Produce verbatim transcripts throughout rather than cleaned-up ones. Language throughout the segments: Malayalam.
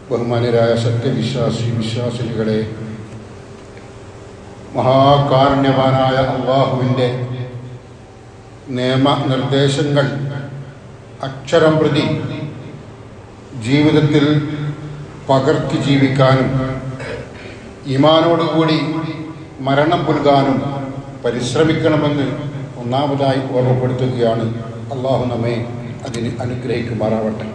ബഹുമാന്യരായ സത്യവിശ്വാസി വിശ്വാസിനികളെ, മഹാകാരുണ്യവാനായ അല്ലാഹുവിൻ്റെ നിയമനിർദ്ദേശങ്ങൾ അക്ഷരം പ്രതി ജീവിതത്തിൽ പകർത്തി ജീവിക്കാനും ഈമാനോടുകൂടി മരണം പുൽകാനും പരിശ്രമിക്കണമെന്ന് ഒന്നാമതായി ഓർമ്മപ്പെടുത്തുകയാണ്. അല്ലാഹു നമ്മെ അതിന് അനുഗ്രഹിക്കുമാറാവട്ടെ.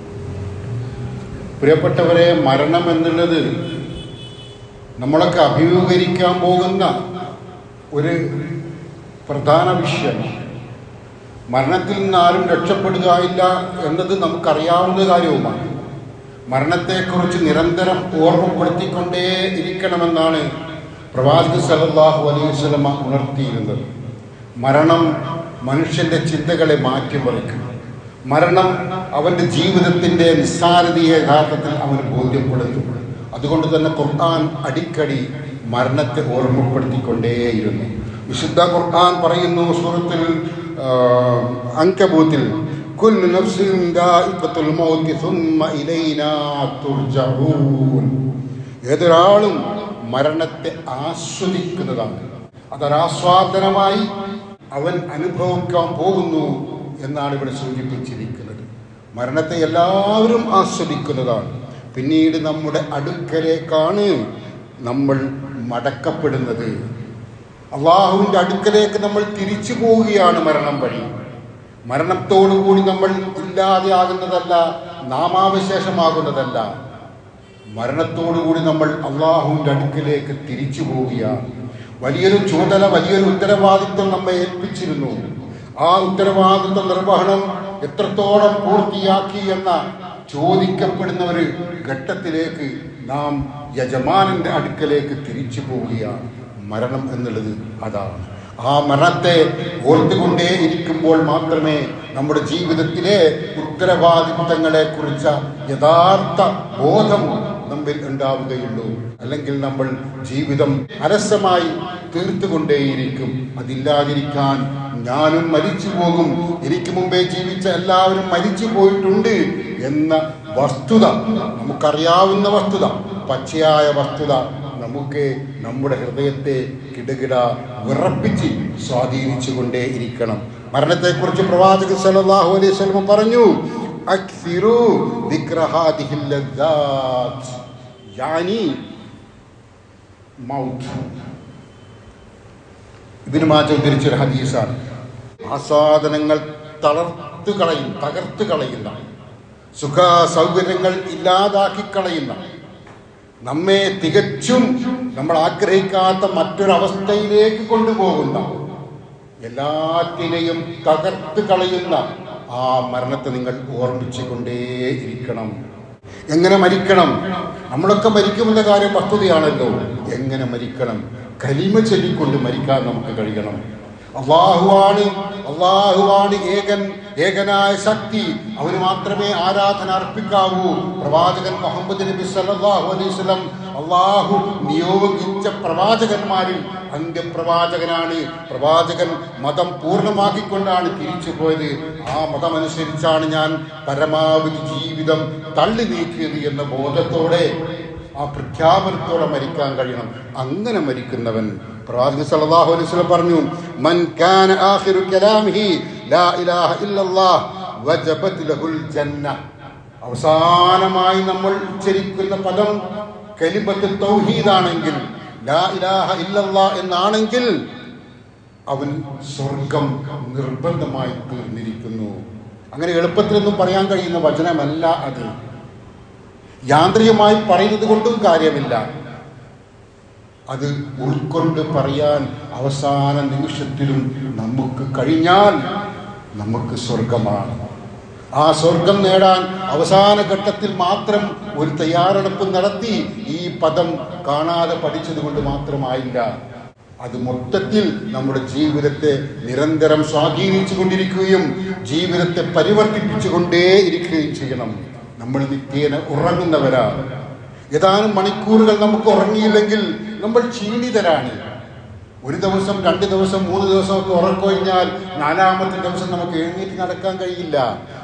പ്രിയപ്പെട്ടവരെ, മരണം എന്നുള്ളത് നമ്മളൊക്കെ അഭിമുഖീകരിക്കാൻ പോകുന്ന ഒരു പ്രധാന വിഷയമാണ്. മരണത്തിൽ നിന്ന് ആരും രക്ഷപ്പെടുകയില്ല എന്നത് നമുക്കറിയാവുന്ന കാര്യവുമാണ്. മരണത്തെക്കുറിച്ച് നിരന്തരം ഓർമ്മപ്പെടുത്തിക്കൊണ്ടേ ഇരിക്കണമെന്നാണ് പ്രവാചകൻ സല്ലല്ലാഹു അലൈഹി വസല്ലം ഉണർത്തിയിരുന്നത്. മരണം മനുഷ്യൻ്റെ ചിന്തകളെ മാറ്റിമറിക്കും. മരണം അവൻ്റെ ജീവിതത്തിൻ്റെ നിസ്സാരതയെ യഥാർത്ഥത്തിൽ അവന് ബോധ്യപ്പെടുത്തും. അതുകൊണ്ട് തന്നെ ഖുർആൻ അടിക്കടി മരണത്തെ ഓർമ്മപ്പെടുത്തിക്കൊണ്ടേയിരുന്നു. വിശുദ്ധ ഖുർആൻ പറയുന്നു സൂറത്തുൽ അൻകബൂത്തിൽ, കുല്ലു നഫ്സിൻ ദാഇഖത്തുൽ മൗത്ത് സുമ്മ ഇലൈനാ തുർജഊൻ. ഏതൊരാളും മരണത്തെ ആസ്വദിക്കുന്നതാണ്. അതൊരാസ്വാദനമായി അവൻ അനുഭവിക്കാൻ പോകുന്നു എന്നാണ് ഇവിടെ സൂചിപ്പിച്ചിരിക്കുന്നത്. മരണത്തെ എല്ലാവരും ആസ്വദിക്കുന്നതാണ്. പിന്നീട് നമ്മുടെ അടുക്കലേക്കാണ് നമ്മൾ മടക്കപ്പെടുന്നത്. അള്ളാഹുവിൻ്റെ അടുക്കലേക്ക് നമ്മൾ തിരിച്ചു പോവുകയാണ് മരണം വഴി. മരണത്തോടുകൂടി നമ്മൾ ഇല്ലാതെയാകുന്നതല്ല, നാമാവശേഷമാകുന്നതല്ല. മരണത്തോടുകൂടി നമ്മൾ അള്ളാഹുവിൻ്റെ അടുക്കലേക്ക് തിരിച്ചു പോവുകയാണ്. വലിയൊരു ചുമതല, വലിയൊരു ഉത്തരവാദിത്വം നമ്മെ ഏൽപ്പിച്ചിരുന്നു. ആ ഉത്തരവാദിത്വ നിർവഹണം എത്രത്തോളം പൂർത്തിയാക്കി എന്ന ചോദിക്കപ്പെടുന്ന ഒരു ഘട്ടത്തിലേക്ക് നാം യജമാനന്റെ അടുക്കലേക്ക് തിരിച്ചു പോവുകയാണ്. മരണം എന്നുള്ളത് അതാണ്. ആ മരണത്തെ ഓർത്തുകൊണ്ടേ ഇരിക്കുമ്പോൾ മാത്രമേ നമ്മുടെ ജീവിതത്തിലെ ഉത്തരവാദിത്തങ്ങളെ കുറിച്ച യഥാർത്ഥ ബോധം നമ്മിൽ ഉണ്ടാവുകയുള്ളൂ. അല്ലെങ്കിൽ നമ്മൾ ജീവിതം അലസമായി തീർത്തുകൊണ്ടേയിരിക്കും. അതില്ലാതിരിക്കാൻ ഞാനും മരിച്ചു പോകും, എനിക്ക് മുമ്പേ ജീവിച്ച എല്ലാവരും മരിച്ചു പോയിട്ടുണ്ട് എന്ന വസ്തുത, നമുക്കറിയാവുന്ന വസ്തുത, പച്ചയായ വസ്തുത നമുക്ക് നമ്മുടെ ഹൃദയത്തെ കിടുകിട വിറപ്പിച്ച് സ്വാധീനിച്ചു കൊണ്ടേ ഇരിക്കണം. മരണത്തെക്കുറിച്ച് പ്രവാചകൻ സല്ലല്ലാഹു അലൈഹി വസല്ലം പറഞ്ഞു, അക്സിറു ദിക്ര ഹാദിഹിൽ ലദ്ദാത്ത്, യാനി മൗത്ത്. ഇബ്നു മാജ ഉദ്ധരിച്ചൊരു ഹദീസാണ്. ആസ്വാദനങ്ങൾ തളർത്തു കളയും, തകർത്തു കളയുന്ന, സുഖ സൗകര്യങ്ങൾ ഇല്ലാതാക്കി കളയുന്ന, നമ്മെ തികച്ചും നമ്മൾ ആഗ്രഹിക്കാത്ത മറ്റൊരവസ്ഥയിലേക്ക് കൊണ്ടുപോകുന്ന, എല്ലാത്തിനെയും തകർത്ത് കളയുന്ന ആ മരണത്തെ നിങ്ങൾ ഓർമ്മിച്ചു കൊണ്ടേയിരിക്കണം. എങ്ങനെ മരിക്കണം? നമ്മളൊക്കെ മരിക്കുമെന്ന കാര്യം വസ്തുതയാണല്ലോ. എങ്ങനെ മരിക്കണം? കലിമ ചൊല്ലിക്കൊണ്ട് മരിക്കാൻ നമുക്ക് കഴിയണം. അല്ലാഹുവാണ് അല്ലാഹുവാണ് ഏകൻ, ഏകനായ ശക്തി. അവന് മാത്രമേ ആരാധന അർപ്പിക്കാവൂ. പ്രവാചകൻ മുഹമ്മദ് നബി സല്ലല്ലാഹു അലൈഹി വസല്ലം അല്ലാഹു നിയോഗിച്ച പ്രവാചകന്മാരിൽ അന്ത്യപ്രവാചകനാണ്. പ്രവാചകൻ മതം പൂർണ്ണമാക്കിക്കൊണ്ടാണ് തിരിച്ചു പോയത്. ആ മതമനുസരിച്ചാണ് ഞാൻ പരമാവധി ജീവിതം തള്ളി നീക്കിയത് എന്ന ബോധത്തോടെ, ആ പ്രഖ്യാപനത്തോടെ മരിക്കാൻ കഴിയണം. അങ്ങനെ മരിക്കുന്നവൻ, പ്രവാചകൻ സല്ലല്ലാഹു അലൈഹി വസല്ലം പറഞ്ഞു, മൻ കാന ആഖിറു കലാമിഹി ലാ ഇലാഹ ഇല്ലല്ലാഹ് വജബത് ലഹുൽ ജന്ന. അവസാനമായി നമ്മൾ ഉച്ചരിക്കുന്ന പദം കലിമത്ത് തൗഹീദാണെങ്കിൽ, ലാ ഇലാഹ ഇല്ലല്ലാഹ് എന്നാണെങ്കിൽ അവൻ സ്വർഗം നിർബന്ധമായി തീർന്നിരിക്കുന്നു. അങ്ങനെ എളുപ്പത്തിലൊന്നും പറയാൻ കഴിയുന്ന വചനമല്ല അത്. യാന്ത്രികമായി പറയുന്നത് കൊണ്ടും കാര്യമില്ല. അത് ഉൾക്കൊണ്ട് പറയാൻ അവസാന നിമിഷത്തിലും നമുക്ക് കഴിഞ്ഞാൽ നമുക്ക് സ്വർഗമാണ്. ആ സ്വർഗം നേടാൻ അവസാന ഘട്ടത്തിൽ മാത്രം ഒരു തയ്യാറെടുപ്പ് നടത്തി ഈ പദം കാണാതെ പഠിച്ചത് കൊണ്ട് മാത്രമായില്ല. അത് മൊത്തത്തിൽ നമ്മുടെ ജീവിതത്തെ നിരന്തരം സ്വാധീനിച്ചു കൊണ്ടിരിക്കുകയും ജീവിതത്തെ പരിവർത്തിപ്പിച്ചു കൊണ്ടേ ഇരിക്കുകയും ചെയ്യണം. നമ്മൾ നിത്യേന ഉറങ്ങുന്നവരാ. ഏതാനും മണിക്കൂറുകൾ നമുക്ക് ഉറങ്ങിയില്ലെങ്കിൽ നമ്മൾ ക്ഷീണിതരാണ്. ഒരു ദിവസം, രണ്ട് ദിവസം, മൂന്ന് ദിവസമൊക്കെ ഉറക്കൊഴിഞ്ഞാൽ നാലാമത്തെ ദിവസം നമുക്ക് എഴുന്നേറ്റ് നടക്കാൻ കഴിയില്ല.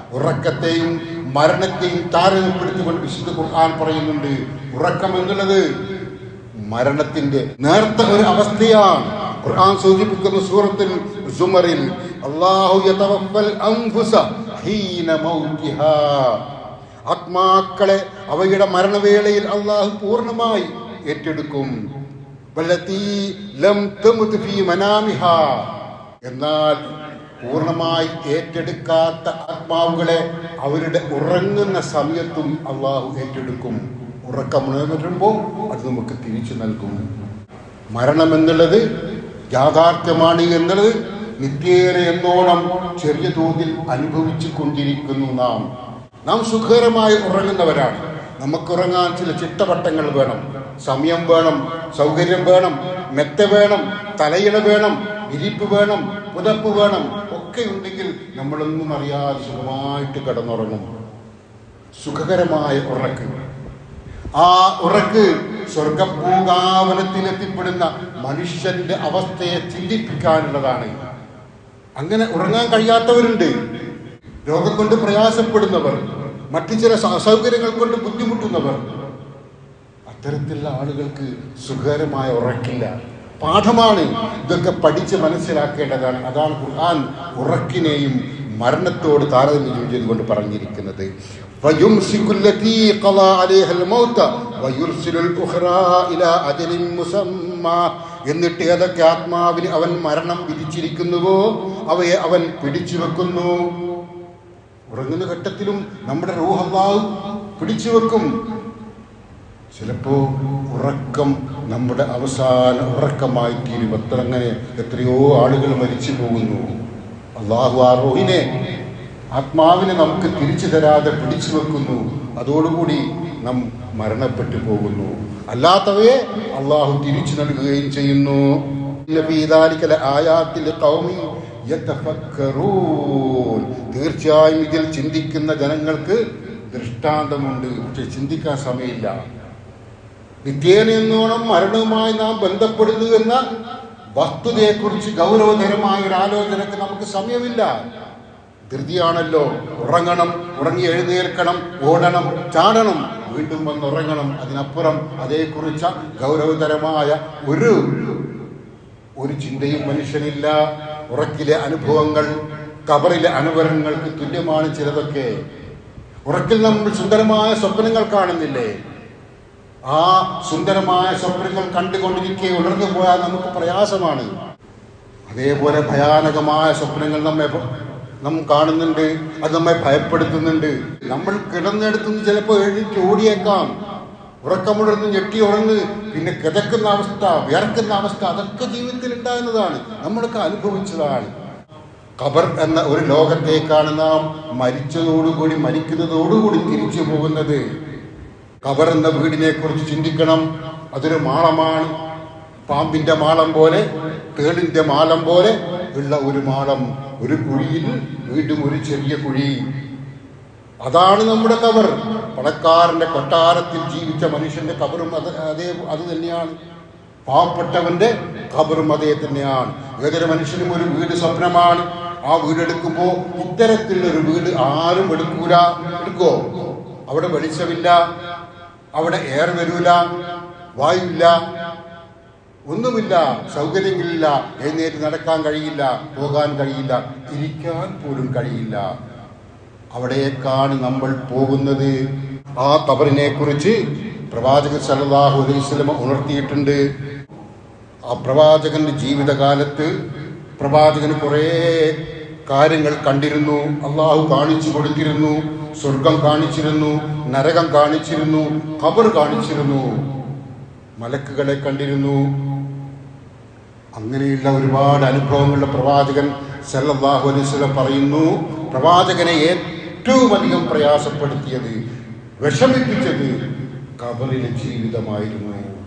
ഉറക്കത്തെയും മരണത്തെയും താരതമ്യപ്പെടുത്തിക്കൊണ്ട് വിശുദ്ധ ഖുർആൻ പറയുന്നുണ്ട്, ഉറക്കം എന്നുള്ളത് മരണത്തിന്റെ നേർത്ത ഒരു അവസ്ഥയാണ്. ഖുർആൻ സൂചിപ്പിക്കുന്ന സൂറത്തുൽ സുമറിൽ അല്ലാഹു യതവഫൽ അൻഫുസ ഹീന മൗതിഹാ, ആത്മാക്കളെ അവയുടെ മരണവേളയിൽ അല്ലാഹു പൂർണ്ണമായി ഏറ്റെടുക്കും. വല്ലതീ ലം തമുത് ഫീ മനാമിഹാ, എന്നാൽ പൂർണ്ണമായി ഏറ്റെടുക്കാത്ത ആത്മാവുകളെ അവരുടെ ഉറങ്ങുന്ന സമയത്തും അല്ലാഹു ഏറ്റെടുക്കും. ഉറക്കം വരുമ്പോൾ അത് നമുക്ക് തിരിച്ചു നൽകും. മരണം എന്നുള്ളത് യാഥാർത്ഥ്യമാണ് എന്നുള്ളത് നിത്യേന എന്നോണം ചെറിയ തോതിൽ അനുഭവിച്ചു കൊണ്ടിരിക്കുന്നു. നാം നാം സുഖകരമായി ഉറങ്ങുന്നവരാണ്. നമുക്കുറങ്ങാൻ ചില ചിട്ടവട്ടങ്ങൾ വേണം, സമയം വേണം, സൗകര്യം വേണം, മെത്ത വേണം, തലയിണ വേണം, വിരിപ്പ് വേണം, പുതപ്പ് വേണം. ഒക്കെ ഉണ്ടെങ്കിൽ നമ്മളൊന്നും അറിയാതെ സുഖമായിട്ട് കിടന്നുറങ്ങും. സുഖകരമായ ഉറക്ക്, ആ ഉറക്ക് സ്വർഗഭൂകാവനത്തിലെത്തിപ്പെടുന്ന മനുഷ്യന്റെ അവസ്ഥയെ ചിന്തിപ്പിക്കാനുള്ളതാണ്. അങ്ങനെ ഉറങ്ങാൻ കഴിയാത്തവരുണ്ട്, രോഗം കൊണ്ട് പ്രയാസപ്പെടുന്നവർ, മറ്റു ചില അസൗകര്യങ്ങൾ കൊണ്ട് ബുദ്ധിമുട്ടുന്നവർ. അത്തരത്തിലുള്ള ആളുകൾക്ക് സുഖകരമായ ഉറക്കില്ല. പാഠമാണ്, ഇതൊക്കെ പഠിച്ച് മനസ്സിലാക്കേണ്ടതാണ്. അതാണ് ഖുർആൻ ഉറക്കിനെയും മരണത്തോട് താരതമ്യം ചെയ്തുകൊണ്ട് പറഞ്ഞിരിക്കുന്നത്. എന്നിട്ട് ഏതൊക്കെ ആത്മാവിന് അവൻ മരണം വിധിച്ചിരിക്കുന്നുവോ അവയെ അവൻ പിടിച്ചു വെക്കുന്നു. ഉറങ്ങുന്ന ഘട്ടത്തിലും നമ്മുടെ റൂഹ് അല്ലാഹു പിടിച്ചു വെക്കും. ചിലപ്പോ ഉറക്കം നമ്മുടെ അവസാന ഉറക്കമായി തീരും. എത്ര അങ്ങനെ എത്രയോ ആളുകൾ മരിച്ചു പോകുന്നു. അല്ലാഹു ആ റൂഹിനെ, ആത്മാവിനെ നമുക്ക് തിരിച്ചു തരാതെ പിടിച്ചു വെക്കുന്നു. അതോടുകൂടി നാം മരണപ്പെട്ടു പോകുന്നു. അല്ലാത്തവയെ അല്ലാഹു തിരിച്ചു നൽകുകയും ചെയ്യുന്നു. തീർച്ചയായും ഇതിൽ ചിന്തിക്കുന്ന ജനങ്ങൾക്ക് ദൃഷ്ടാന്തമുണ്ട്. പക്ഷെ ചിന്തിക്കാൻ സമയമില്ല. നിത്യേന എന്നോണം മരണവുമായി നാം ബന്ധപ്പെടുന്നു എന്ന വസ്തുതയെക്കുറിച്ച് ഗൗരവതരമായ ഒരു ആലോചനക്ക് നമുക്ക് സമയമില്ല. ധൃതിയാണല്ലോ. ഉറങ്ങണം, ഉറങ്ങി എഴുന്നേൽക്കണം, ഓടണം, ചാടണം, വീണ്ടും വന്ന് ഉറങ്ങണം. അതിനപ്പുറം അതേക്കുറിച്ച ഗൗരവതരമായ ഒരു ഒരു ചിന്തയും മനുഷ്യനില്ല. ഉറക്കിലെ അനുഭവങ്ങൾ ഖബറിലെ അനുഭവങ്ങൾക്ക് തുല്യമാണ് ചിലതൊക്കെ. ഉറക്കിൽ നമ്മൾ സുന്ദരമായ സ്വപ്നങ്ങൾ കാണുന്നില്ലേ? ആ സുന്ദരമായ സ്വപ്നങ്ങൾ കണ്ടുകൊണ്ടിരിക്കെ ഉണർന്നു പോയാൽ നമുക്ക് പ്രയാസമാണ്. അതേപോലെ ഭയാനകമായ സ്വപ്നങ്ങൾ നമ്മെ നാം കാണുന്നുണ്ട്. അത് നമ്മെ ഭയപ്പെടുത്തുന്നുണ്ട്. നമ്മൾ കിടന്നെടുത്തുനിന്ന് ചിലപ്പോൾ എഴുന്നേറ്റ് ഓടിയേക്കാം. ഉറക്കമുണർന്ന് ഞെട്ടി ഉറന്ന് പിന്നെ കിതക്കുന്ന അവസ്ഥ, വിയർക്കുന്ന അവസ്ഥ, അതൊക്കെ ജീവിതത്തിൽ ഉണ്ടാകുന്നതാണ്, നമ്മളൊക്കെ അനുഭവിച്ചതാണ്. ഖബർ എന്ന ഒരു ലോകത്തേക്കാണ് നാം മരിച്ചതോടുകൂടി മരിക്കുന്നതോടുകൂടി തിരിച്ചു പോകുന്നത്. ഖബർ എന്ന വീടിനെ കുറിച്ച് ചിന്തിക്കണം. അതൊരു മാളമാണ്. പാമ്പിന്റെ മാളം പോലെ, തേളിന്റെ മാളം പോലെ ഉള്ള ഒരു മാളം. ഒരു കുഴിയിൽ വീണ്ടും ഒരു ചെറിയ കുഴി. അതാണ് നമ്മുടെ ഖബർ. പണക്കാരന്റെ കൊട്ടാരത്തിൽ ജീവിച്ച മനുഷ്യന്റെ ഖബറും അത് അതേ അത് തന്നെയാണ്. പാവപ്പെട്ടവന്റെ ഖബറും അതേ തന്നെയാണ്. ഏതൊരു മനുഷ്യനും ഒരു വീട് സ്വപ്നമാണ്. ആ വീടെടുക്കുമ്പോൾ ഇത്തരത്തിലുള്ളൊരു വീട് ആരും എടുക്കൂല. എടുക്കോ? അവിടെ വെളിച്ചമില്ല, അവിടെ എയർ വരൂല, വായുവില്ല, ഒന്നുമില്ല, സൗകര്യങ്ങളില്ല. എഴുന്നേറ്റ് നടക്കാൻ കഴിയില്ല, പോകാൻ കഴിയില്ല, ഇരിക്കാൻ പോലും കഴിയില്ല. അവിടേക്കാണ് നമ്മൾ പോകുന്നത്. ആ ഖബറിനെ കുറിച്ച് പ്രവാചകൻ സല്ലല്ലാഹു അലൈഹി വസല്ലം ഉണർത്തിയിട്ടുണ്ട്. ആ പ്രവാചകന്റെ ജീവിതകാലത്ത് പ്രവാചകന് കുറേ കാര്യങ്ങൾ കണ്ടിരുന്നു. അള്ളാഹു കാണിച്ചു കൊടുത്തിരുന്നു. സ്വർഗം കാണിച്ചിരുന്നു, നരകം കാണിച്ചിരുന്നു, ഖബർ കാണിച്ചിരുന്നു, മലക്കുകളെ കണ്ടിരുന്നു. അങ്ങനെയുള്ള ഒരുപാട് അനുഭവങ്ങളുടെ പ്രവാചകൻ സല്ലല്ലാഹു അലൈഹി വസല്ലം പറയുന്നു, പ്രവാചകനെ ഏറ്റവും അധികം പ്രയാസപ്പെടുത്തിയത്, വിഷമിപ്പിച്ചത് ഖബറിലെ ജീവിതമായിരുന്നു.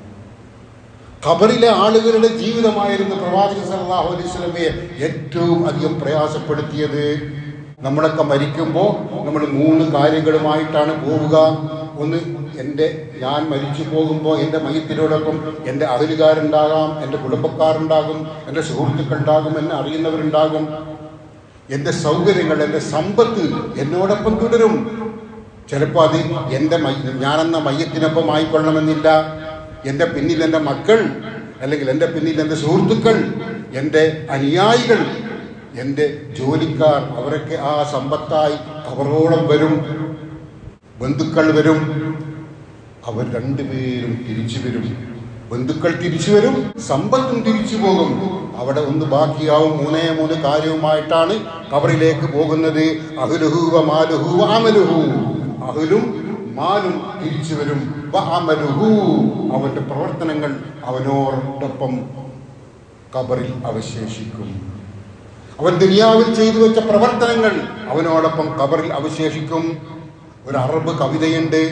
ഖബറിലെ ആളുകളുടെ ജീവിതമായിരുന്നു പ്രവാചകൻ സല്ലല്ലാഹു അലൈഹി വസല്ലമയെ ഏറ്റവും അധികം പ്രയാസപ്പെടുത്തിയത്. നമ്മളൊക്കെ മരിക്കുമ്പോൾ നമ്മൾ മൂന്ന് കാര്യങ്ങളുമായിട്ടാണ് പോവുക. ഒന്ന്, എൻ്റെ ഞാൻ മരിച്ചു പോകുമ്പോൾ എൻ്റെ മയ്യത്തിനോടൊപ്പം എൻ്റെ അഹലുകാരുണ്ടാകാം, എൻ്റെ കുടുംബക്കാരുണ്ടാകും, എൻ്റെ സുഹൃത്തുക്കളുണ്ടാകും, എന്നെ അറിയുന്നവരുണ്ടാകും. എൻ്റെ സൗകര്യങ്ങൾ, എൻ്റെ സമ്പത്ത് എന്നോടൊപ്പം തുടരും. ചിലപ്പോൾ അത് എൻ്റെ ഞാനെന്ന മയ്യത്തിനൊപ്പം ആയിക്കൊള്ളണമെന്നില്ല. എൻ്റെ പിന്നിൽ എൻ്റെ മക്കൾ, അല്ലെങ്കിൽ എൻ്റെ പിന്നിൽ എൻ്റെ സുഹൃത്തുക്കൾ, എൻ്റെ അനുയായികൾ, എൻ്റെ ജോലിക്കാർ, അവരൊക്കെ ആ സമ്പത്തായി കബറോളം വരും. ബന്ധുക്കൾ വരും, അവർ രണ്ടുപേരും തിരിച്ചു വരും. ബന്ധുക്കൾ തിരിച്ചു വരും, സമ്പത്തും തിരിച്ചു പോകും. അവിടെ ഒന്ന് ബാക്കിയാവും. മൂന്നേ മൂന്ന് കാര്യവുമായിട്ടാണ് കബറിലേക്ക് പോകുന്നത്. അഹ്ലുഹു വ മാലുഹു വ അമലുഹു. അഹ്ലും മാലും തിരിച്ചു വരും. വ അമലുഹു, അവന്റെ പ്രവർത്തനങ്ങൾ അവനോടൊപ്പം കബറിൽ അവശേഷിക്കും. അവൻ ദുനിയാവിൽ ചെയ്തു വെച്ച പ്രവർത്തനങ്ങൾ അവനോടൊപ്പം കബറിൽ അവശേഷിക്കും. ഒരു അറബ് കവിതയുണ്ട്,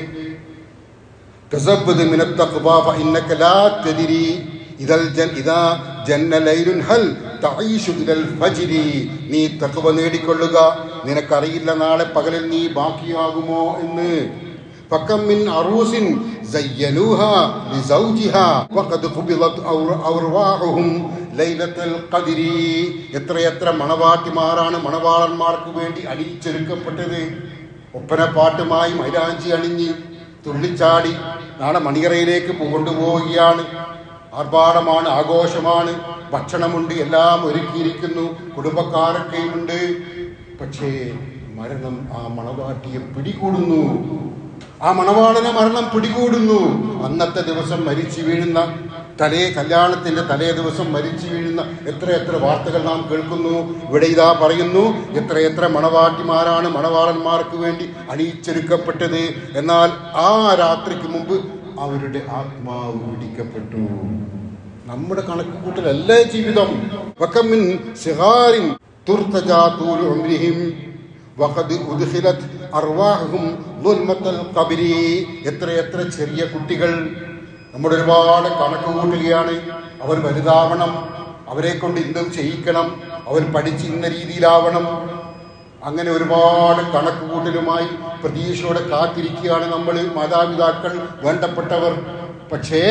തസബ്ബദ് മിന തഖ്വാ ഫഇന്നക ലാ തദ്രി ഇദൽ ജൻ ഇദാ ജന്ന ലൈലുൻ ഹൽ തഈശു ഇലൽ ഫജ്രി. നീ തഖ്വ നേടിക്കൊള്ളുക, നിനക്കറിയില്ല നാളെ പകലിൽ നീ ബാക്കിയാകുമോ എന്ന്. ഫകം മിൻ അറൂസിൻ സയ്യനൂഹാ ലിസൗജിഹാ വഖദ് ഖുബിലത് അർവാഹുഹും ലൈലത്തുൽ ഖദ്രി. എത്രയെത്ര മണവാട്ടിമാരാണ് മണവാളന്മാർക്ക് വേണ്ടി അണിയിച്ചൊരുക്കപ്പെട്ടത്. ഒപ്പനപ്പാട്ടുമായി മൈലാഞ്ചി അണിഞ്ഞ് തുള്ളിച്ചാടി നാളെ മണിയറയിലേക്ക് കൊണ്ടുപോവുകയാണ്. ആർഭാടമാണ്, ആഘോഷമാണ്, ഭക്ഷണമുണ്ട്, എല്ലാം ഒരുക്കിയിരിക്കുന്നു, കുടുംബക്കാരൊക്കെയുണ്ട്. പക്ഷേ മരണം ആ മണവാട്ടിയെ പിടികൂടുന്നു. ആ മണവാളനെ മരണം പിടികൂടുന്നു. അന്നത്തെ ദിവസം മരിച്ചു വീഴുന്ന, തലേ കല്യാണത്തിന്റെ തലേ ദിവസം മരിച്ചു വീഴുന്ന എത്രയെത്ര വാർത്തകൾ നാം കേൾക്കുന്നു. ഇവിടെ ഇതാ പറയുന്നു, എത്രയെത്ര മണവാട്ടിമാരാണ് മണവാളന്മാർക്ക് വേണ്ടി അണിയിച്ചൊരുക്കപ്പെട്ടത്. എന്നാൽ ആ രാത്രിക്ക് മുമ്പ് അവരുടെ ആത്മാവ് പിടിക്കപ്പെട്ടു. നമ്മുടെ കണക്ക് കൂട്ടലല്ല ജീവിതം. വകമിൻ സിഗാരിൻ തുർതജാ തൂലു ഉംരിഹിം വഖദ് ഉദ്ഖിലത് അർവാഹുഹും ദുൽമത്തൽ ഖബ്രി. എത്രയെത്ര ചെറിയ കുട്ടികൾ നമ്മുടെ ഒരുപാട് കണക്ക് കൂട്ടുകയാണ്. അവർ വലുതാവണം, അവരെ കൊണ്ട് ഇന്നും ചെയ്യിക്കണം, അവർ പഠിച്ച് ഇന്ന രീതിയിലാവണം. അങ്ങനെ ഒരുപാട് കണക്ക് കൂട്ടലുമായി പ്രതീക്ഷയോടെ കാത്തിരിക്കുകയാണ് നമ്മൾ, മാതാപിതാക്കൾ, വേണ്ടപ്പെട്ടവർ. പക്ഷേ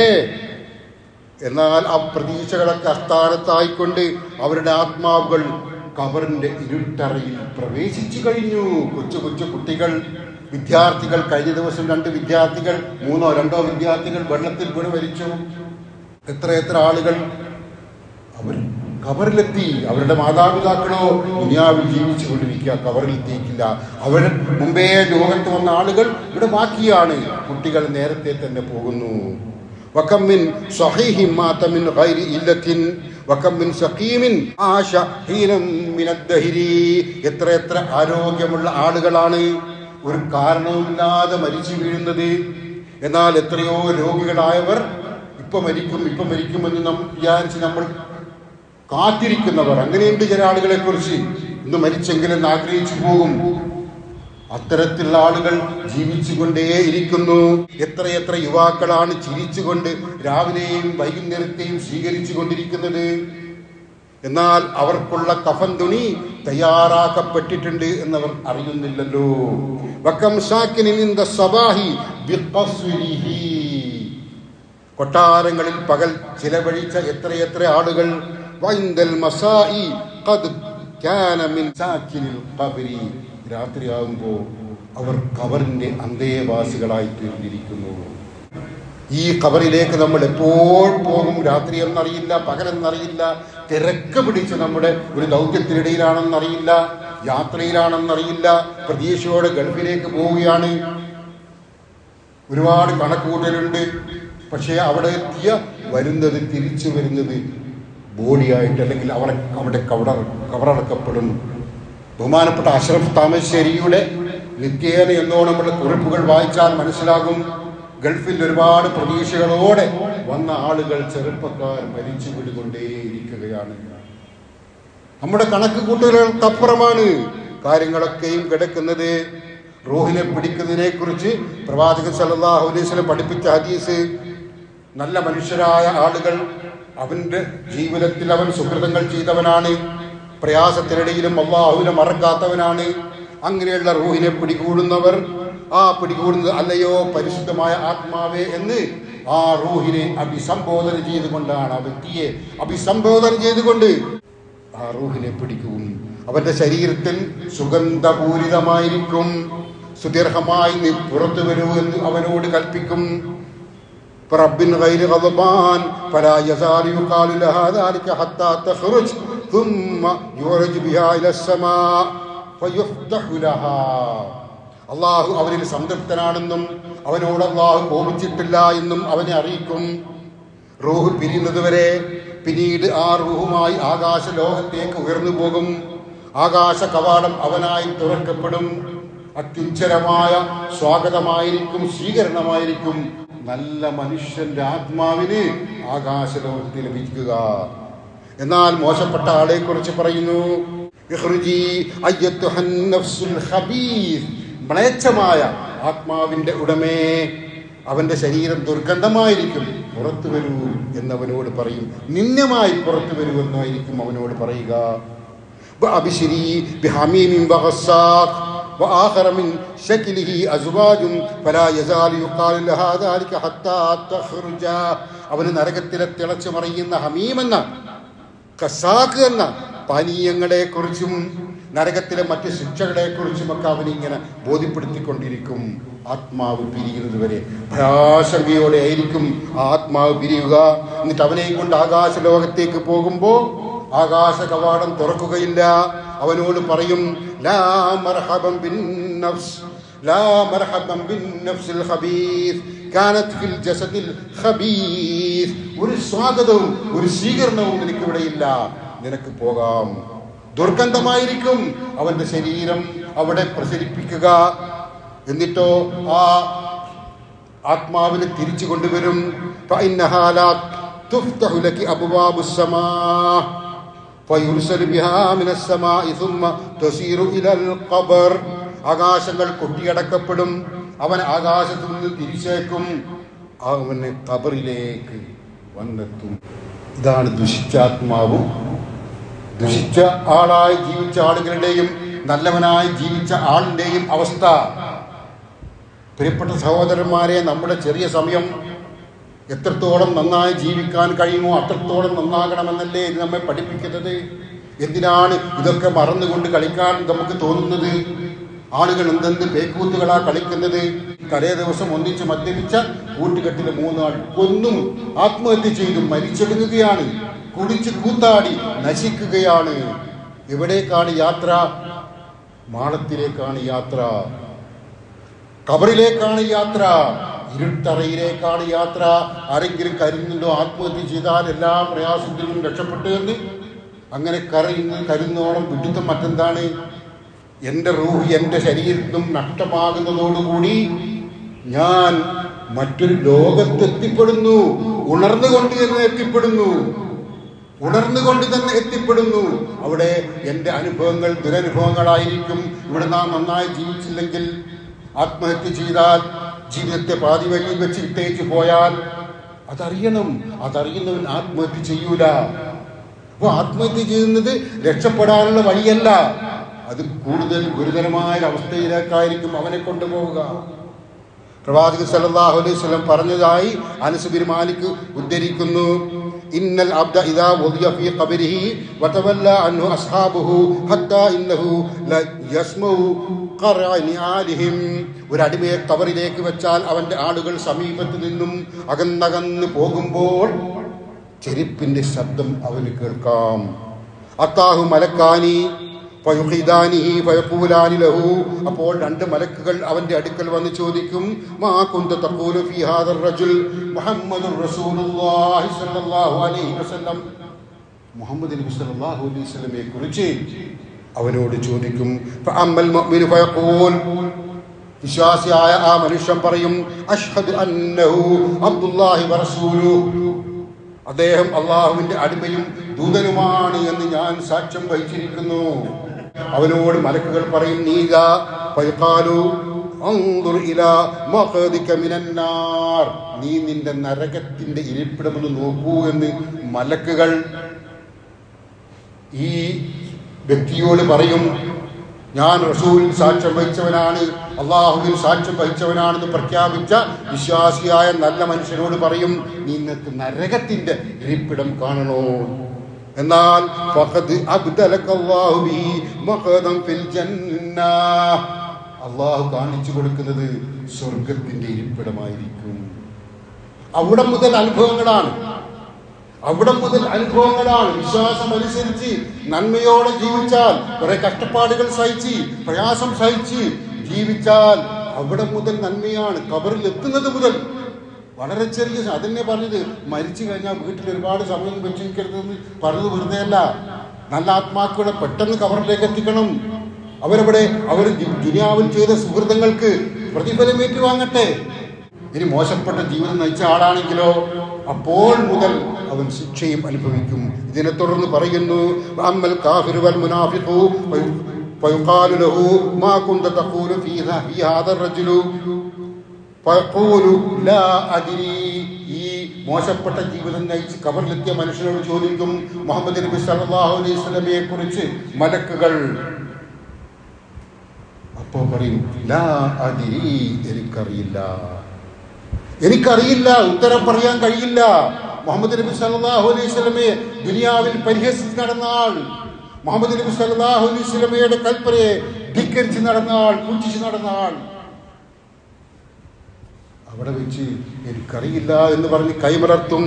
എന്നാൽ ആ പ്രതീക്ഷകളൊക്കെ അസ്ഥാനത്തായിക്കൊണ്ട് അവരുടെ ആത്മാവുകൾ കബറിന്റെ ഇരുട്ടറയിൽ പ്രവേശിച്ചു കഴിഞ്ഞു. കൊച്ചു കൊച്ചു കുട്ടികൾ, വിദ്യാർത്ഥികൾ, കഴിഞ്ഞ ദിവസം രണ്ട് വിദ്യാർത്ഥികൾ, മൂന്നോ രണ്ടോ വിദ്യാർത്ഥികൾ വെള്ളത്തിൽ വീണ് മരിച്ചു. എത്ര എത്ര ആളുകൾ അവർ കബറിലെത്തി. അവരുടെ മാതാപിതാക്കളോ ദുനിയാവിൽ ജീവിച്ചു കൊണ്ടിരിക്കുക, കബറിലെത്തിയിട്ടില്ല. അവർ മുമ്പേ ലോകത്ത് വന്ന ആളുകൾ ഇവിടെ ബാക്കിയാണ്. കുട്ടികൾ നേരത്തെ തന്നെ പോകുന്നു. വകമിൻ സ്വഹീഹിൻ മാത മിൻ ഗൈരി ഇല്ലത്തിൻ വകമിൻ സഖീമിൻ ആശ ഹീനം മിനദ് ദഹരി. എത്ര എത്ര ആരോഗ്യമുള്ള ആളുകളാണ് ഒരു കാരണവുമില്ലാതെ മരിച്ചു വീഴുന്നത്. എന്നാൽ എത്രയോ രോഗികളായവർ ഇപ്പൊ മരിക്കും ഇപ്പൊ മരിക്കുമെന്ന് നാം വിചാരിച്ച് നമ്മൾ കാത്തിരിക്കുന്നവർ, അങ്ങനെയുണ്ട് ചില ആളുകളെ കുറിച്ച്. ഇന്ന് മരിച്ചെങ്കിലും ആഗ്രഹിച്ചു പോകും. അത്തരത്തിലുള്ള ആളുകൾ ജീവിച്ചുകൊണ്ടേയിരിക്കുന്നു. എത്രയെത്ര യുവാക്കളാണ് ചിരിച്ചുകൊണ്ട് രാവിലെയും വൈകുന്നേരത്തെയും സ്വീകരിച്ചു കൊണ്ടിരിക്കുന്നത്. എന്നാൽ അവർക്കുള്ള കഫൻ തുണി തയ്യാറാക്കപ്പെട്ടിട്ടുണ്ട് എന്നവർ അറിയുന്നില്ലല്ലോ. വകം സാക്കിനിൻ ഇൻദ സബാഹി ബിഖസ്രിഹി. കൊട്ടാരങ്ങളിൽ പകൽ ചിലവഴിച്ച എത്രയെത്ര ആളുകൾ വൈന്ദൽ മസാഇ ഖദ് കാന മിൻ സാക്കിനിൽ ഖബ്രി. രാത്രിയാകുമ്പോൾ അവർ ഖബറിന്റെ അന്തേവാസികളായി തീർന്നിരിക്കുന്നു. ഈ ഖബറിലേക്ക് നമ്മൾ എപ്പോൾ പോകും, രാത്രി എന്നറിയില്ല, പകലെന്നറിയില്ല. തിരക്ക് പിടിച്ച് നമ്മുടെ ഒരു ദൗത്യത്തിനിടയിലാണെന്നറിയില്ല, യാത്രയിലാണെന്നറിയില്ല, പ്രതീക്ഷയോടെ ഗൾഫിലേക്ക് പോവുകയാണ്. ഒരുപാട് കണക്കുകൂട്ടലുണ്ട്. പക്ഷേ അവിടെ എത്തിയ വരുന്നത് തിരിച്ചു വരുന്നത് ബോഡിയായിട്ട്, അല്ലെങ്കിൽ അവരെ അവിടെ കവട കവറടക്കപ്പെടും. ബഹുമാനപ്പെട്ട അഷ്റഫ് താമരശ്ശേരിയുടെ നിത്യേന എന്നോ നമ്മുടെ കുറിപ്പുകൾ വായിച്ചാൽ മനസ്സിലാകും. ഗൾഫിൽ ഒരുപാട് പ്രതീക്ഷകളോടെ വന്ന ആളുകൾ, ചെറുപ്പക്കാർ മരിച്ചു വിട്ടുകൊണ്ടേയിരിക്കുകയാണ്. നമ്മുടെ കണക്ക് കൂട്ടലുകൾക്കപ്പുറമാണ് കാര്യങ്ങളൊക്കെയും കിടക്കുന്നത്. റൂഹിനെ പിടിക്കുന്നതിനെ കുറിച്ച് പ്രവാചകൻ സല്ലല്ലാഹു അലൈഹി വസല്ലം പഠിപ്പിച്ച ഹദീസ്, നല്ല മനുഷ്യരായ ആളുകൾ അവന്റെ ജീവിതത്തിൽ അവൻ സുഹൃതങ്ങൾ ചെയ്തവനാണ്, പ്രയാസത്തിനിടയിലും അല്ലാഹുവിനെ മറക്കാത്തവനാണ്. അങ്ങനെയുള്ള റൂഹിനെ പിടികൂടുന്നവർ, ആ പിടികൂടുന്നത് അല്ലയോ പരിശുദ്ധമായ ആത്മാവേ എന്ന് ആ റൂഹിനെ അഭിസംബോധന ചെയ്തുകൊണ്ടാണ്, ആ വ്യക്തിയെ അഭിസംബോധന ചെയ്തുകൊണ്ട് ആ റൂഹിനെ പിടിക്കും. അവന്റെ ശരീരത്തിൽ സുഗന്ധപൂരിതമായിരിക്കും. സുദീർഘമായി നീ പുറത്തു വരൂ എന്ന് അവനോട് കൽപ്പിക്കും. റബ്ബിൻ ഗൈരി ഗദ്ബാൻ ഫലാ യസാലു യുഖാലു ലഹാ ദാലിക ഹത്താ തഖ്റുജ് ثم يعرج بها الى السماء فيفتح لها. അല്ലാഹു അവനിൽ സംതൃപ്തനാണെന്നും അവനോട് അല്ലാഹു കോപിച്ചിട്ടില്ല എന്നും അവനെ അറിയിക്കും. റൂഹ് പിരിയുന്നതുവരെ പിന്നീട് ആ റൂഹുമായി ആകാശ ലോകത്തേക്ക് ഉയർന്നു പോകും. ആകാശ കവാടം അവനായി തുറക്കപ്പെടും. അത്യുജ്ജലമായ സ്വാഗതമായിരിക്കും, സ്വീകരണമായിരിക്കും നല്ല മനുഷ്യന്റെ ആത്മാവിന് ആകാശ ലോകത്തിൽ ലഭിക്കുക. എന്നാൽ മോശപ്പെട്ട ആളെ കുറിച്ച് പറയുന്നു, മ്ലേച്ഛമായ ആത്മാവിന്റെ ഉടമേ, അവന്റെ ശരീരം ദുർഗന്ധമായിരിക്കും, പുറത്തു വരൂ എന്നവനോട് പറയും. നിന്ദ്യമായി പുറത്തു വരൂ എന്നായിരിക്കും അവനോട് പറയുക. അവന് നരകത്തിലെ തിളച്ചു മറിയുന്ന ഹമീം എന്ന ഖസാഖ് എന്ന പാനീയങ്ങളെ കുറിച്ചും നരകത്തിലെ മറ്റ് ശിക്ഷകളെ കുറിച്ചുമൊക്കെ അവനിങ്ങനെ ബോധ്യപ്പെടുത്തിക്കൊണ്ടിരിക്കും. ആത്മാവ് പിരിയുന്നത് വരെ ഭയാശങ്കയോടെ ആയിരിക്കും ആത്മാവ് പിരിയുക. എന്നിട്ട് അവനെ കൊണ്ട് ആകാശ ലോകത്തേക്ക് പോകുമ്പോൾ ആകാശ കവാടം തുറക്കുകയില്ല. അവനോട് പറയും, ലാ മർഹബൻ ബിൻ നഫ്സ് ലാ മർഹബൻ ബിൻ നഫ്സിൽ ഖബീസ് കാനത് ഫിൽ ജസദിൽ ഖബീസ്. ഒരു സ്വാഗതവും ഒരു സ്വീകരണവും നിനക്ക് ഇവിടെയില്ല, നിനക്ക് പോകാം. ദുർഗന്ധമായിരിക്കും അവന്റെ ശരീരം അവിടെ പ്രസരിപ്പിക്കുക. എന്നിട്ടോ ആ ആത്മാവിനെ തിരിച്ചു കൊണ്ടുവരും. ആകാശങ്ങൾ കൊട്ടിയടക്കപ്പെടും. അവൻ ആകാശത്തു നിന്ന് തിരിച്ചേക്കും. അവന് ഖബറിലേക്ക് വന്നെത്തും. ഇതാണ് ദുഷിച്ചാത്മാവും ദുഷിച്ച ആളായി ജീവിച്ച ആളുകളുടെയും നല്ലവനായി ജീവിച്ച ആളിന്റെയും അവസ്ഥ. പ്രിയപ്പെട്ട സഹോദരന്മാരെ, നമ്മുടെ ചെറിയ സമയം എത്രത്തോളം നന്നായി ജീവിക്കാൻ കഴിയുമോ അത്രത്തോളം നന്നാകണമെന്നല്ലേ ഇത് നമ്മെ പഠിപ്പിക്കുന്നത്. എന്തിനാണ് ഇതൊക്കെ മറന്നുകൊണ്ട് കളിക്കാൻ നമുക്ക് തോന്നുന്നത്? ആളുകൾ എന്തെന്ത് പേക്കൂത്തുകളാ കളിക്കുന്നത്. തലേ ദിവസം ഒന്നിച്ച് മദ്യപിച്ച കൂട്ടുകെട്ടിലെ മൂന്നാൾ കൊന്നും ആത്മഹത്യ ചെയ്തും മരിച്ചൊടുങ്ങുകയാണ്. കുടിച്ച് കൂത്താടി നശിക്കുകയാണ്. എവിടേക്കാണ് യാത്ര? മാളത്തിലേക്കാണ് യാത്ര, ഖബറിലേക്കാണ് യാത്ര, ഇരുട്ടറയിലേക്കാണ് യാത്ര. ആരെങ്കിലും കരുതുന്നുണ്ടോ ആത്മഹത്യ ചെയ്താൽ എല്ലാ പ്രയാസത്തിലും രക്ഷപ്പെട്ടു എന്ന്? അങ്ങനെ കരയുന്ന കരുന്നോളം വിഡിത്തം മറ്റെന്താണ്? എൻ്റെ റൂഹ് എൻ്റെ ശരീരത്തും നഷ്ടമാകുന്നതോടുകൂടി ഞാൻ മറ്റൊരു ലോകത്തെത്തിപ്പെടുന്നു. ഉണർന്നുകൊണ്ട് തന്നെ എത്തിപ്പെടുന്നു ഉണർന്നുകൊണ്ട് തന്നെ എത്തിപ്പെടുന്നു അവിടെ എൻ്റെ അനുഭവങ്ങൾ ദുരനുഭവങ്ങളായിരിക്കും. ഇവിടെ നാം നന്നായി ജീവിച്ചില്ലെങ്കിൽ, ആത്മഹത്യ ചെയ്താൽ, ജീവിതത്തെ പാതി വഴിയിൽ വെച്ച് ഇട്ടേച്ച് പോയാൽ അതറിയണം. അതറിയുന്നവൻ ആത്മഹത്യ ചെയ്യൂല. അപ്പോൾ ആത്മഹത്യ ചെയ്യുന്നത് രക്ഷപ്പെടാനുള്ള വഴിയല്ല, അത് കൂടുതൽ ഗുരുതരമായ അവസ്ഥയിലേക്കായിരിക്കും അവനെ കൊണ്ടുപോവുക. പ്രവാചകൻ സല്ലല്ലാഹു അലൈഹി വസല്ലം പറഞ്ഞതായി അനസ് ബിൻ മാലിക് ഉദ്ധരിക്കുന്നു, ഇന്നൽ അബ്ദ ഇദാ വദിയ ഫീ ഖബരിഹി വതവല്ല അൻഹു അസ്ഹാബുഹു ഹത്താ ഇന്നഹു ല യസ്മഉ ഖറഅനിആലിഹിം. ഒരു അടിമയെ ഖബറിലേക്ക് വെച്ചാൽ അവന്റെ ആളുകൾ സമീപത്ത് നിന്നും അകന്നകന്ന് പോകുമ്പോൾ ചെരുപ്പിന്റെ ശബ്ദം അവന് കേൾക്കാം. അത്താഹു മലക്കാനി അപ്പോൾ രണ്ട് മലക്കുകൾ അവന്റെ അടുക്കൽ വന്ന് ചോദിക്കും, മാ കുന്ത തഖൂലു ഫീ ഹാദർ റജുൽ മുഹമ്മദുർ റസൂലുള്ളാഹി സ്വല്ലല്ലാഹു അലൈഹി വസല്ലം. മുഹമ്മദ് നബി സ്വല്ലല്ലാഹു അലൈഹി വസല്ലമയെ കുറിച്ച് അവനോട് ചോദിക്കും. ഫഅമ്മൽ മുഅ്മിനു ഫയഖൂൽ, വിശ്വാസിയായ ആ മനുഷ്യൻ പറയും, അഷ്ഹദു അന്നഹു അബ്ദുല്ലാഹി വറസൂലുഹു, അദ്ദേഹം അള്ളാഹുവിന്റെ അടിമയും ദൂതനുമാണ് എന്ന് ഞാൻ സാക്ഷ്യം വഹിച്ചിരിക്കുന്നു. അവനോട് മലക്കുകൾ പറയും, നീക ഫയഖാലു അൻദുർ ഇലാ മഖദിക മിനന്നാർ, നീ നിന്റെ നരകത്തിന്റെ ഇരിപ്പിടമെന്ന് നോക്കൂ എന്ന് മലക്കുകൾ ഈ വ്യക്തിയോട് പറയും. ഞാൻ റസൂലിൽ സാക്ഷ്യം വഹിച്ചവനാണ്, അള്ളാഹുവിൽ സാക്ഷ്യം വഹിച്ചവനാണെന്ന് പ്രഖ്യാപിച്ച വിശ്വാസിയായ നല്ല മനുഷ്യനോട് പറയും, നിങ്ങൾക്ക് നരകത്തിന്റെ ഇരിപ്പിടം കാണണോ? എന്നാൽ ഫഖദ് അബ്ദലകല്ലാഹു ബിഹി മഖദൻ ഫിൽ ജന്ന, അള്ളാഹു കാണിച്ചു കൊടുക്കുന്നത് സ്വർഗത്തിന്റെ ഇരിപ്പിടമായിരിക്കും. അവിടെ മുതൽ അനുഭവങ്ങളാണ്, അവിടെ മുതൽ അനുഭവങ്ങളാണ്. വിശ്വാസം അനുസരിച്ച് നന്മയോടെ ജീവിച്ചാൽ, കുറെ കഷ്ടപ്പാടുകൾ സഹിച്ച് പ്രയാസം സഹിച്ച് ജീവിച്ചാൽ അവിടെ മുതൽ നന്മയാണ്. ഖബറിൽ എത്തുന്നത് മുതൽ വളരെ ചെറിയ, അതന്നെ പറഞ്ഞത് മരിച്ചു കഴിഞ്ഞാൽ വീട്ടിൽ ഒരുപാട് സമയം വെച്ചിരിക്കരുതെന്ന് പറഞ്ഞത് വെറുതെ അല്ല. നല്ല ആത്മാക്കളെ പെട്ടെന്ന് ഖബറിലേക്ക് എത്തിക്കണം. അവരവിടെ അവർ ദുനിയാവിൽ ചെയ്ത സുഹൃത്തുക്കൾക്ക് പ്രതിഫലം ഏറ്റുവാങ്ങട്ടെ. ഇനി മോശപ്പെട്ട ജീവിതം നയിച്ച ആളാണെങ്കിലോ അപ്പോൾ മുതൽ അവൻ ശിക്ഷയും അനുഭവിക്കും. ഇതിനെ തുടർന്ന് പറയുന്നു, അമ്മൽ കാഫിറു വൽ മുനാഫിഖു ഫയുഖാലു ലഹു മാ കുന്ത തഖൂലു ഫീ ഹാദാ റജുലു ഫയഖൂലു ലാ അദ്രി. ഈ മോശപ്പെട്ട ജീവിതം നയിച്ച് ഖബറിലെത്തിയ മനുഷ്യനോട് ചോദിക്കും മുഹമ്മദ് നബി സല്ലല്ലാഹു അലൈഹി വസല്ലമയെ കുറിച്ച് മലക്കുകൾ. അപ്പോൾ പറയും ലാ അദ്രി, എനിക്കറിയില്ല, എനിക്കറിയില്ല, ഉത്തരം പറയാൻ കഴിയില്ല. മുഹമ്മദ് നബി സല്ലല്ലാഹു അലൈഹി വസല്ലമയെ ദുനിയാവിൽ പരിഹസിച്ച് നടന്ന ആൾ, മുഹമ്മദ് നബി സല്ലല്ലാഹു അലൈഹി വസല്ലമയുടെ കൽപ്പനയെ ധിക്കരിച്ച് നടന്ന ആൾ, പുച്ഛിച്ച് നടന്ന ആൾ, അവിടെ വെച്ച് എനിക്കറിയില്ല എന്ന് പറഞ്ഞ് കൈമലർത്തും.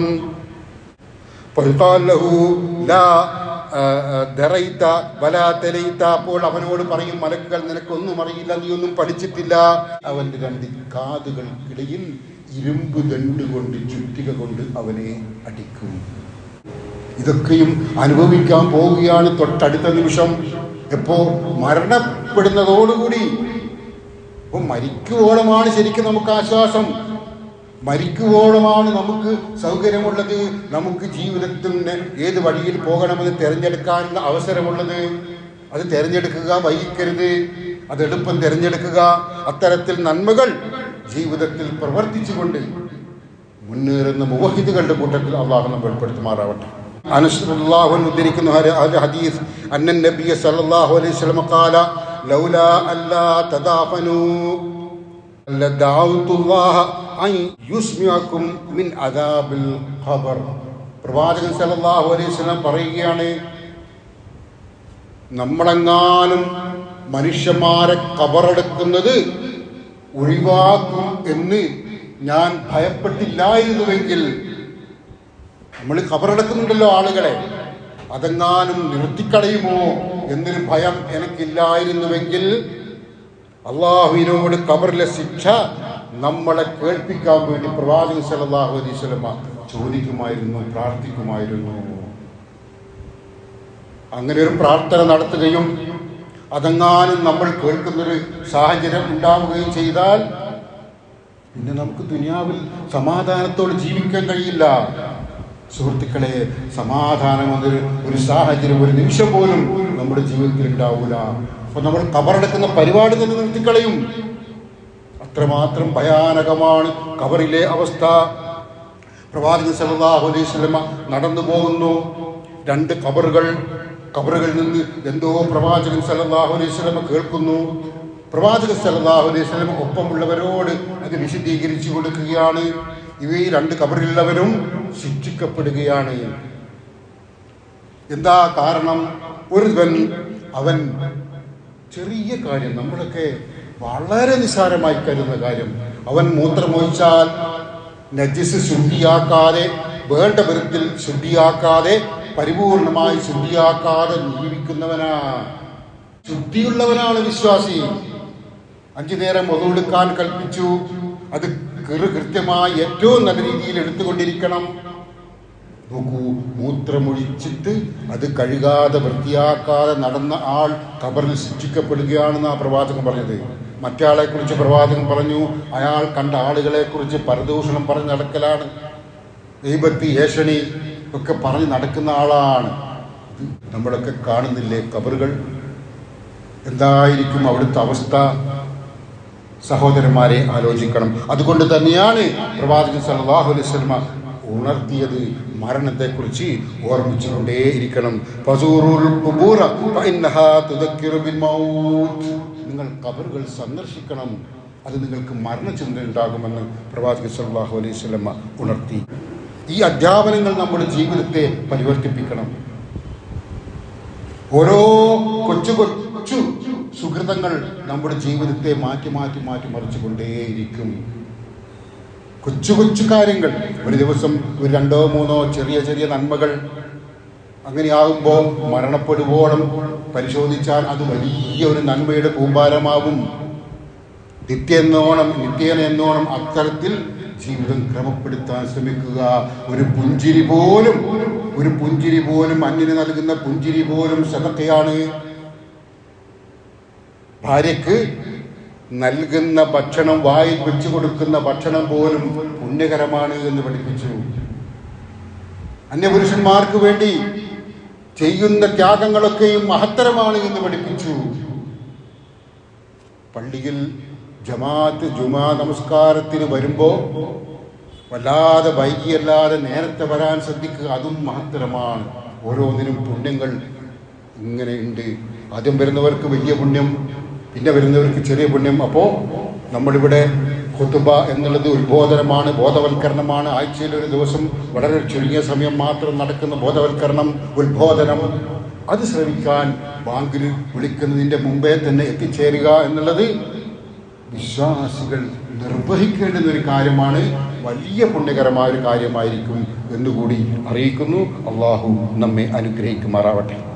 അപ്പോൾ അവനോട് പറയും മലക്കുകൾ, നിനക്കൊന്നും അറിയില്ല, നീ ഒന്നും പഠിച്ചിട്ടില്ല. അവന്റെ രണ്ട് കാതുകൾക്കിടയിൽ ഇരുമ്പ് ദണ്ട് കൊണ്ട് ചുറ്റിക കൊണ്ട് അവനെ അടിക്കും. ഇതൊക്കെയും അനുഭവിക്കാൻ പോവുകയാണ് തൊട്ടടുത്ത നിമിഷം. എപ്പോ മരണപ്പെടുന്നതോടുകൂടി. അപ്പൊ മരിക്കുവോളമാണ് ശരിക്കും നമുക്ക് ആശ്വാസം, മരിക്കുവോളമാണ് നമുക്ക് സൗകര്യമുള്ളത്, നമുക്ക് ജീവിതത്തിന് ഏത് വഴിയിൽ പോകണമെന്ന് തിരഞ്ഞെടുക്കാനുള്ള അവസരമുള്ളത്. അത് തിരഞ്ഞെടുക്കുക, വൈകിക്കരുത്, അത് എളുപ്പം തിരഞ്ഞെടുക്കുക. അത്തരത്തിൽ നന്മകൾ ജീവിതത്തിൽ പ്രവർത്തിച്ചുകൊണ്ട് മുന്നേറുന്ന മുവഹിദുകളുടെ കൂട്ടത്തിൽ അള്ളാഹു നമ്മെ ഉൾപ്പെടുത്തുമാറാവട്ടെ. അനസ് റളിയല്ലാഹു അൻഹു ഉദ്ധരിക്കുന്ന ഹദീസ്, അന്നൻ നബിയ സല്ലല്ലാഹു അലൈഹി വസല്ലം ഖാല ലൗലാ അല്ലാ തദാഫനു ലദഅഉതുല്ലാഹ അൻ യുസ്മിഅകും മിൻ അദാബിൽ ഖബർ. പ്രവാചകൻ സല്ലല്ലാഹു അലൈഹി വസല്ലം പറയുകയാണ്, നമ്മളെങ്ങാനും മനുഷ്യന്മാരെ ഖബറടക്കുന്നത് ഒഴിവാക്കും എന്ന് ഞാൻ ഭയപ്പെട്ടില്ലായിരുന്നുവെങ്കിൽ, നമ്മൾ ഖബറടക്കുന്നുണ്ടല്ലോ ആളുകളെ, അതെങ്ങാനും നിർത്തിക്കളയുമോ എന്നൊരു ഭയം എനിക്കില്ലായിരുന്നുവെങ്കിൽ അള്ളാഹുവിനോട് ഖബറിലെ ശിക്ഷ നമ്മളെ കേൾപ്പിക്കാൻ വേണ്ടി പ്രവാചകൻ സല്ലല്ലാഹു അലൈഹി വസല്ലം ചോദിക്കുമായിരുന്നു, പ്രാർത്ഥിക്കുമായിരുന്നു. അങ്ങനെ ഒരു പ്രാർത്ഥന നടത്തുകയും അതെങ്ങാനും നമ്മൾ കേൾക്കുന്നൊരു സാഹചര്യം ഉണ്ടാവുകയും ചെയ്താൽ പിന്നെ നമുക്ക് ദുനിയാവിൽ സമാധാനത്തോടെ ജീവിക്കാൻ കഴിയില്ല. സുഹൃത്തുക്കളെ, സമാധാനം എന്നൊരു ഒരു സാഹചര്യം ഒരു നിമിഷം പോലും നമ്മുടെ ജീവിതത്തിൽ ഉണ്ടാവൂല. അപ്പൊ നമ്മൾ ഖബറടക്കുന്ന പരിപാടി തന്നെ നിർത്തിക്കളയും. അത്രമാത്രം ഭയാനകമാണ് ഖബറിലെ അവസ്ഥ. പ്രവാചകൻ സല്ലല്ലാഹു അലൈഹി വസല്ലം നടന്നു പോകുന്നു, രണ്ട് ഖബറുകൾ, ഖബറുകളിൽ നിന്ന് എന്തോ പ്രവാചകൻ സല്ലല്ലാഹു അലൈഹി വസല്ലം കേൾക്കുന്നു. പ്രവാചകൻ സല്ലല്ലാഹു അലൈഹി വസല്ലം ഒപ്പമുള്ളവരോട് അത് വിശദീകരിച്ചു കൊടുക്കുകയാണ്. ഇവ ഈ രണ്ട് ഖബറിലുള്ളവരും ശിക്ഷിക്കപ്പെടുകയാണ്. എന്താ കാരണം? ഒരുവൻ അവൻ ചെറിയ കാര്യം, നമ്മളൊക്കെ വളരെ നിസ്സാരമായി കരുതുന്ന കാര്യം, അവൻ മൂത്രമൊഴിച്ചാൽ നജസ് ശുദ്ധിയാക്കാതെ, വേണ്ട വിധത്തിൽ ശുദ്ധിയാക്കാതെ, പരിപൂർണമായി ശുദ്ധിയാക്കാതെ ജീവിക്കുന്നവനാ, ശുദ്ധിയുള്ളവനാണ് വിശ്വാസി. അഞ്ചു നേരം ഒതുവെടുക്കാൻ കൽപ്പിച്ചു, അത് കൃത്യമായി ഏറ്റവും നല്ല രീതിയിൽ എടുത്തുകൊണ്ടിരിക്കണം. നോക്കൂ, മൂത്രമൊഴിച്ചിട്ട് അത് കഴുകാതെ വൃത്തിയാക്കാതെ നടന്ന ആൾ ഖബറിൽ ശിക്ഷിക്കപ്പെടുകയാണെന്ന് ആ പ്രവാചകൻ പറഞ്ഞത്. മറ്റയാളെ കുറിച്ച് പ്രവാചകൻ പറഞ്ഞു, അയാൾ കണ്ട ആളുകളെ കുറിച്ച് പരദൂഷണം പറഞ്ഞ് നടക്കലാണ്, ദൈവത്തി ഏഷണി ഒക്കെ പറഞ്ഞ് നടക്കുന്ന ആളാണ്. ഇത് നമ്മളൊക്കെ കാണുന്നില്ലേ ഖബറുകൾ? എന്തായിരിക്കും അവിടുത്തെ അവസ്ഥ? സഹോദരന്മാരെ ആലോചിക്കണം. അതുകൊണ്ട് തന്നെയാണ് പ്രവാചകൻ സല്ലല്ലാഹു അലൈഹി വസല്ലം ഉണർത്തിയത് മരണത്തെക്കുറിച്ച് ഓർമ്മിച്ചുകൊണ്ടേയിരിക്കണം. നിങ്ങൾ ഖബറുകൾ സന്ദർശിക്കണം, അത് നിങ്ങൾക്ക് മരണചിന്ത ഉണ്ടാകുമെന്ന് പ്രവാചകൻ സല്ലല്ലാഹു അലൈഹി വസല്ലം ഉണർത്തി. ഈ അധ്യാപനങ്ങൾ നമ്മുടെ ജീവിതത്തെ പരിവർത്തിപ്പിക്കണം. ഓരോ കൊച്ചു കൊച്ചു സുഹൃതങ്ങൾ നമ്മുടെ ജീവിതത്തെ മാറ്റി മാറ്റി മാറ്റി മറിച്ചുകൊണ്ടേയിരിക്കും. കൊച്ചു കൊച്ചു കാര്യങ്ങൾ, ഒരു ദിവസം ഒരു രണ്ടോ മൂന്നോ ചെറിയ ചെറിയ നന്മകൾ അങ്ങനെയാകുമ്പോൾ മരണപ്പെടുവോളം പരിശോധിച്ചാൽ അത് വലിയ ഒരു നന്മയുടെ കൂമ്പാരമാവും. നിത്യെന്നോണം നിത്യേന എന്നോണം അത്തരത്തിൽ ജീവിതം ക്രമപ്പെടുത്താൻ ശ്രമിക്കുക. ഒരു പുഞ്ചിരി പോലും ഒരു പുഞ്ചിരി പോലും അന്യന് നൽകുന്ന പുഞ്ചിരി പോലും സദഖയാണ്. ഭാര്യയ്ക്ക് നൽകുന്ന ഭക്ഷണം, വായിൽ വെച്ചു കൊടുക്കുന്ന ഭക്ഷണം പോലും പുണ്യകരമാണ് എന്ന് പഠിപ്പിച്ചു. അന്യപുരുഷന്മാർക്ക് വേണ്ടി ചെയ്യുന്ന ത്യാഗങ്ങളൊക്കെയും മഹത്തരമാണ് എന്ന് പഠിപ്പിച്ചു. പള്ളിയിൽ ജമാഅത്ത് ജുമാ നമസ്കാരത്തിന് വരുമ്പോൾ വല്ലാതെ വൈകിയല്ലാതെ നേരത്തെ വരാൻ ശ്രദ്ധിക്കുക, അതും മഹത്തരമാണ്. ഓരോന്നിനും പുണ്യങ്ങൾ ഇങ്ങനെയുണ്ട്. ആദ്യം വരുന്നവർക്ക് വലിയ പുണ്യം, പിന്നെ വരുന്നവർക്ക് ചെറിയ പുണ്യം. അപ്പോൾ നമ്മളിവിടെ ഖുതുബ എന്നുള്ളത് ഉത്ബോധനമാണ്, ബോധവൽക്കരണമാണ്. ആഴ്ചയിൽ ഒരു ദിവസം വളരെ ചുരുങ്ങിയ സമയം മാത്രം നടക്കുന്ന ബോധവൽക്കരണം, ഉത്ബോധനം, അത് ശ്രമിക്കാൻ ബാങ്കിൽ വിളിക്കുന്നതിൻ്റെ മുമ്പേ തന്നെ എത്തിച്ചേരുക എന്നുള്ളത് വിശ്വാസികൾ നിർവഹിക്കേണ്ടുന്ന ഒരു കാര്യമാണ്. വലിയ പുണ്യകരമായ ഒരു കാര്യമായിരിക്കും എന്നുകൂടി അറിയിക്കുന്നു. അള്ളാഹു നമ്മെ അനുഗ്രഹിക്കുമാറാവട്ടെ.